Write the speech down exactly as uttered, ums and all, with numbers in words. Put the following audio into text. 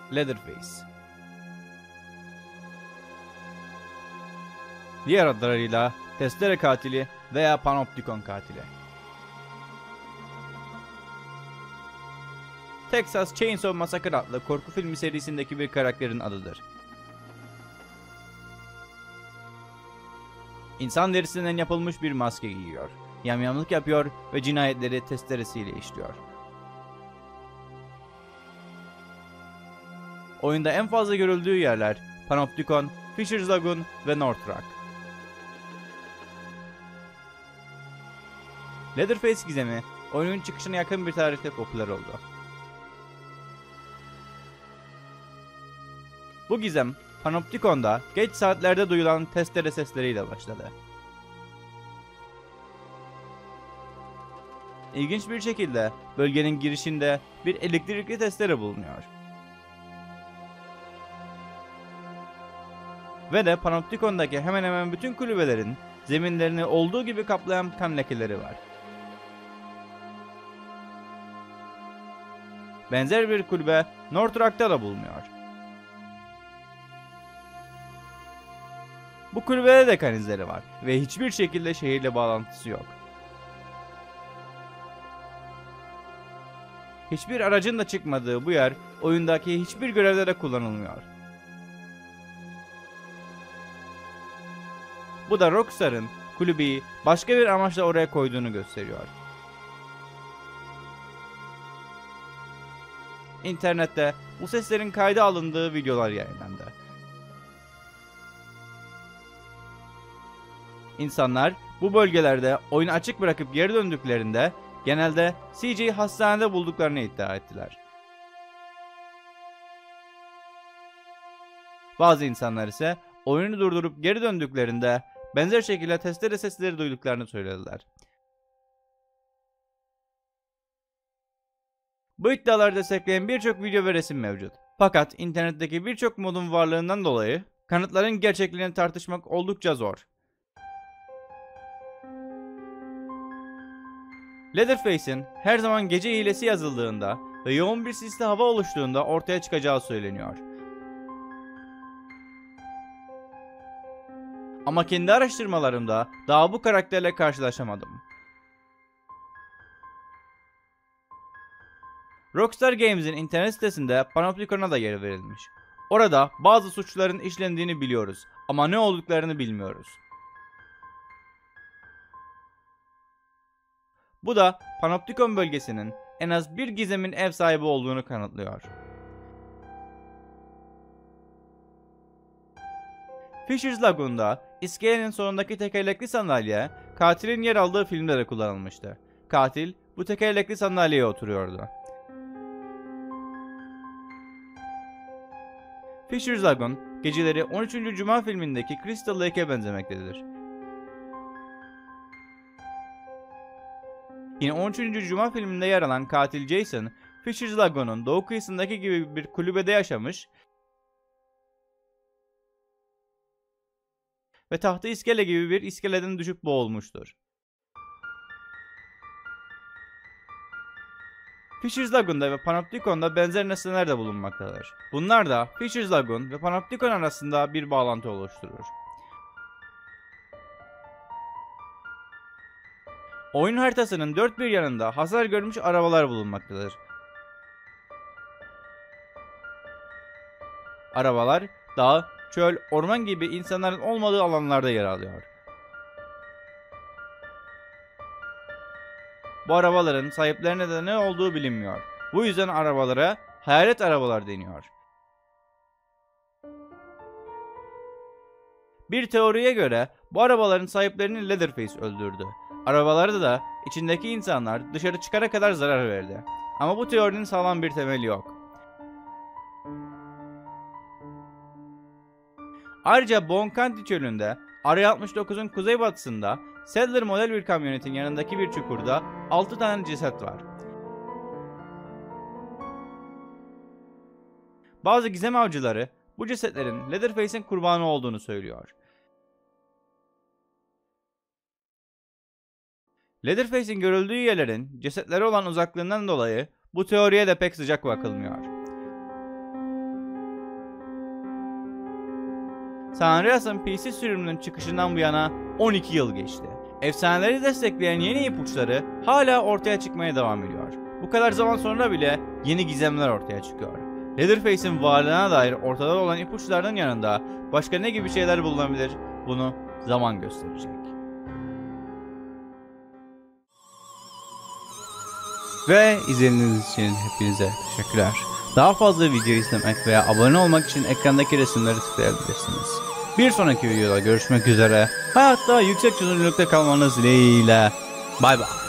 Leatherface. Diğer adlarıyla Testere Katili veya Panoptikon Katili. Texas Chainsaw Massacre adlı korku filmi serisindeki bir karakterin adıdır. İnsan derisinden yapılmış bir maske giyiyor, yamyamlık yapıyor ve cinayetleri testeresiyle işliyor. Oyunda en fazla görüldüğü yerler Panoptikon, Fisher's Lagoon ve North Rock. Leatherface gizemi oyunun çıkışına yakın bir tarihte popüler oldu. Bu gizem Panoptikon'da geç saatlerde duyulan testere sesleriyle başladı. İlginç bir şekilde bölgenin girişinde bir elektrikli testere bulunuyor. Ve de Panoptikon'daki hemen hemen bütün kulübelerin zeminlerini olduğu gibi kaplayan kan lekeleri var. Benzer bir kulübe North Rock'ta da bulunuyor. Bu kulübede de kan izleri var ve hiçbir şekilde şehirle bağlantısı yok. Hiçbir aracın da çıkmadığı bu yer oyundaki hiçbir görevde de kullanılmıyor. Bu da Rockstar'ın kulübeyi başka bir amaçla oraya koyduğunu gösteriyor. İnternette bu seslerin kayda alındığı videolar yayınlandı. İnsanlar bu bölgelerde oyunu açık bırakıp geri döndüklerinde genelde C J'yi hastanede bulduklarını iddia ettiler. Bazı insanlar ise oyunu durdurup geri döndüklerinde benzer şekilde testere sesleri duyduklarını söylediler. Bu iddiaları destekleyen birçok video ve resim mevcut. Fakat internetteki birçok modun varlığından dolayı kanıtların gerçekliğini tartışmak oldukça zor. Leatherface'in her zaman gece hilesi yazıldığında ve yoğun bir sisli hava oluştuğunda ortaya çıkacağı söyleniyor. Ama kendi araştırmalarımda daha bu karakterle karşılaşamadım. Rockstar Games'in internet sitesinde Panoptikon'a da yer verilmiş. Orada bazı suçların işlendiğini biliyoruz ama ne olduklarını bilmiyoruz. Bu da Panoptikon bölgesinin en az bir gizemin ev sahibi olduğunu kanıtlıyor. Fisher's Lagoon'da iskelenin sonundaki tekerlekli sandalye katilin yer aldığı filmde de kullanılmıştı. Katil bu tekerlekli sandalyeye oturuyordu. Fisher's Lagoon geceleri on üçüncü Cuma filmindeki Crystal Lake'e benzemektedir. Yine on üçüncü Cuma filminde yer alan katil Jason, Fisher's Lagoon'un doğu kıyısındaki gibi bir kulübede yaşamış ve tahta iskele gibi bir iskeleden düşüp boğulmuştur. Fisher's Lagoon'da ve Panoptikon'da benzer nesneler de bulunmaktadır. Bunlar da Fisher's Lagoon ve Panoptikon arasında bir bağlantı oluşturur. Oyun haritasının dört bir yanında hasar görmüş arabalar bulunmaktadır. Arabalar dağ, çöl, orman gibi insanların olmadığı alanlarda yer alıyor. Bu arabaların sahiplerine de ne olduğu bilinmiyor. Bu yüzden arabalara hayalet arabalar deniyor. Bir teoriye göre bu arabaların sahiplerini Leatherface öldürdü. Arabalarda da içindeki insanlar dışarı çıkana kadar zarar verdi. Ama bu teorinin sağlam bir temeli yok. Ayrıca Bon County çölünde R altmış dokuzun kuzeybatısında Sadler model bir kamyonetin yanındaki bir çukurda altı tane ceset var. Bazı gizem avcıları bu cesetlerin Leatherface'in kurbanı olduğunu söylüyor. Leatherface'in görüldüğü yerlerin cesetlere olan uzaklığından dolayı bu teoriye de pek sıcak bakılmıyor. San Andreas'ın P C sürümünün çıkışından bu yana on iki yıl geçti. Efsaneleri destekleyen yeni ipuçları hala ortaya çıkmaya devam ediyor. Bu kadar zaman sonra bile yeni gizemler ortaya çıkıyor. Leatherface'in varlığına dair ortada olan ipuçlarının yanında başka ne gibi şeyler bulunabilir? Bunu zaman gösterecek. Ve izlediğiniz için hepinize teşekkürler. Daha fazla video izlemek veya abone olmak için ekrandaki resimleri tıklayabilirsiniz. Bir sonraki videoda görüşmek üzere. Hayatta yüksek çözünürlükte kalmanız dileğiyle. Bay bay.